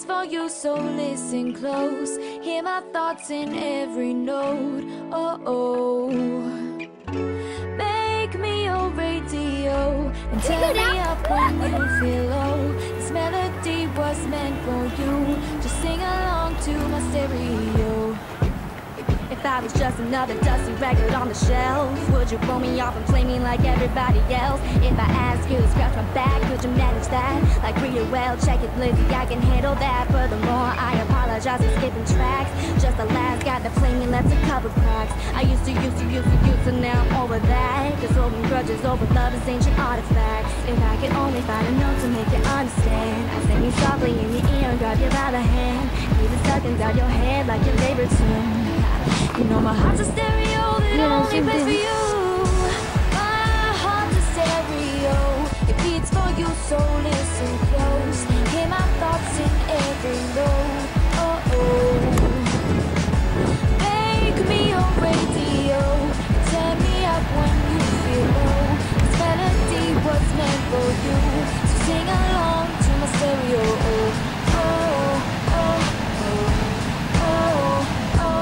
for you, so listen close. Hear my thoughts in every note. Oh, oh. Make me your radio and turn me up when you feel low. This melody was meant for you. Just sing along to my stereo. If I was just another dusty record on the shelf, would you pull me off and play me like everybody else? If I ask you to scratch my back, could you manage that? Like real well, check it, Lizzie, I can handle that. Furthermore, I apologize for skipping tracks. Just the last guy that played me left a couple cracks. I used to, and now I'm over that. Cause holding grudges over love is ancient artifacts. If I could only find a note to make you understand, I'd sing you softly in your ear and grab you by the hand. Leave it stuck inside your head like your favorite tune. You know my heart's a stereo that only plays for you. My heart's a stereo, it beats for you, so listen close. Hear my thoughts in every note. Oh, oh. Make me your radio, turn me up when you feel low. This melody was meant for you, so sing along to my stereo. Oh, oh, oh, oh, oh.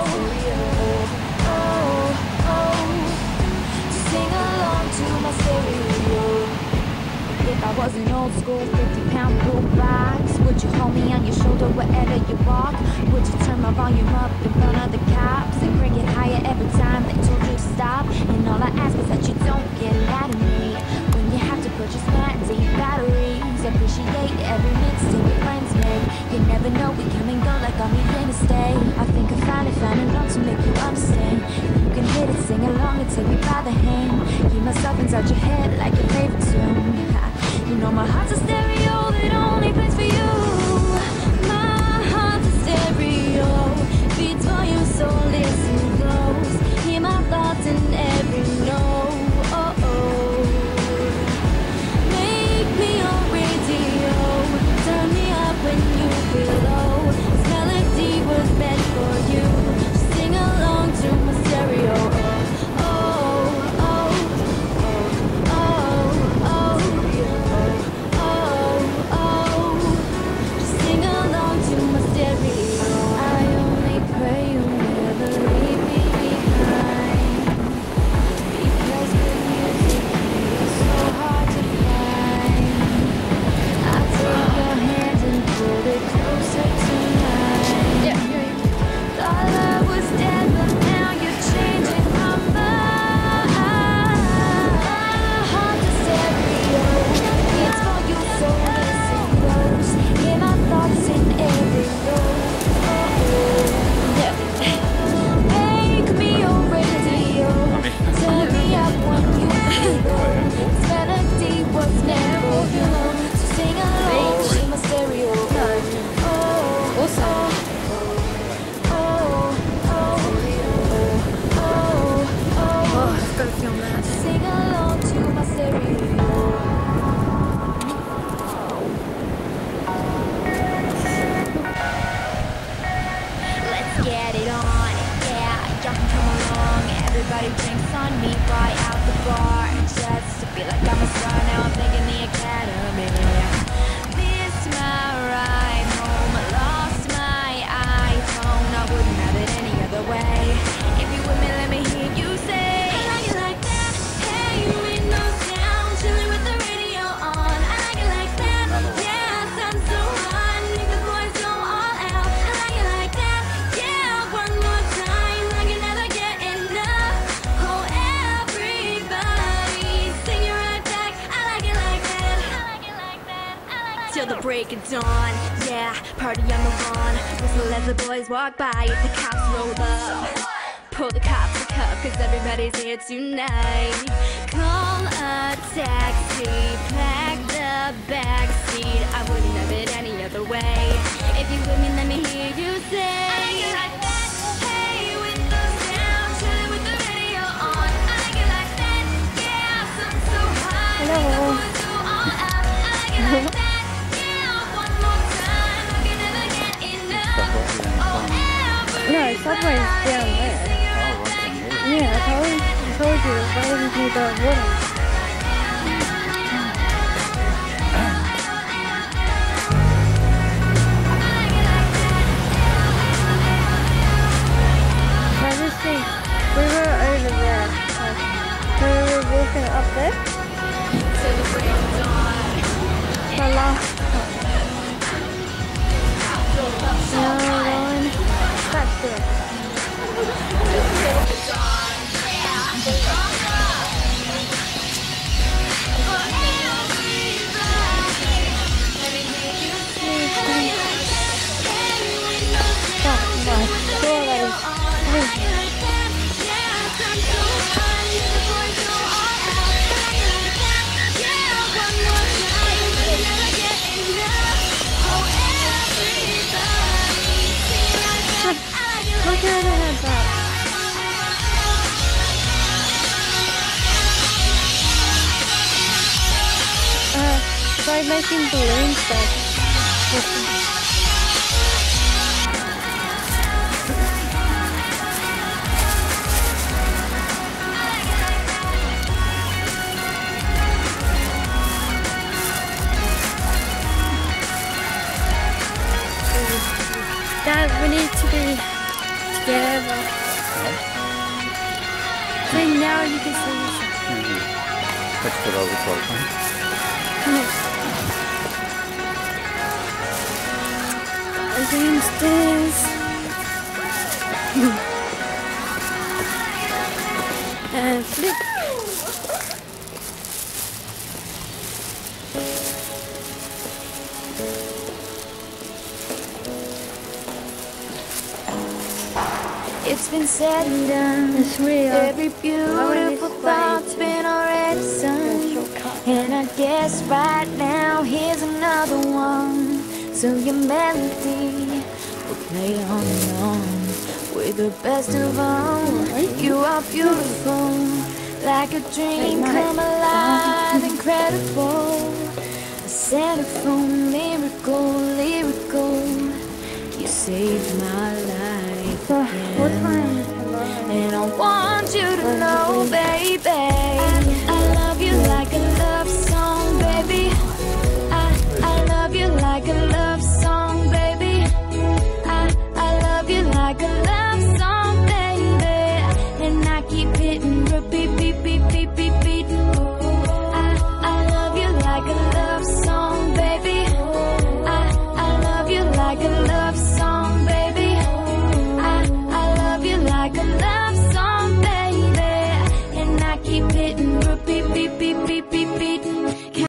If I was an old school 50-pound boombox, would you hold me on your shoulder wherever you walk? Would you turn my volume up in front of the cops and crank it higher every time they told you to stop? And all I ask is that you don't get mad at me when you have to purchase fancy batteries. Appreciate every mixtape your friends make. You never know, we come and go like I'm here to stay. I think I found a note to make you understand. You can hit it, sing along and take me by the hand. Keep myself inside your head like your favorite tune. You know my heart's a stereo that only plays for you. My heart's a stereo, beats for you, so listen close. Hear my thoughts in every note. Oh, oh. Make me your radio, turn me up when you feel low. This melody was meant for you. Just sing along to my stereo. Everybody drinks on me right out the bar. Just to feel like I'm a star. Now I'm thinking the academy. Missed my ride home. Lost my iPhone. I wouldn't have it any other way. If you with me, let me hear you say, I like it like that. Hey, windows down, chilling with the radio on. I like it like that. Yeah, sounds so hot. Make the boys go all out. I like it like that. Yeah, one more time. I can never get enough. Oh, everybody, sing it right back. I like it like that. I like it like that. I like it. Till the break of dawn. Yeah, party on the lawn. Whistle as the boys walk by. If the cops roll up, pull the cops a cup, cause everybody's here tonight. Call a taxi, pack the backseat. I wouldn't have it any other way. If you with me, let me hear you say, I like it like that. Hey, windows down, chilling with the radio on. I like it like that. Yeah, something so hot. Make the boys go all out. I like it like that. Yeah, one more time. I can never get enough. Oh, everybody. No, Subway's down there. Yeah, I told you, why didn't you go water? How can I have that? Try making balloon stuff. Dad, we need to be together. See, now you can see yourself. Let's put over close. Downstairs. And flip. It's been said and done. It's real. Every beautiful thought's been already sung. And I guess right now here's another one. So your melody will play on and on with the best of them. You are beautiful, like a dream come alive, incredible. A centerfold miracle, lyrical. You saved my life again. And I want you to know, baby,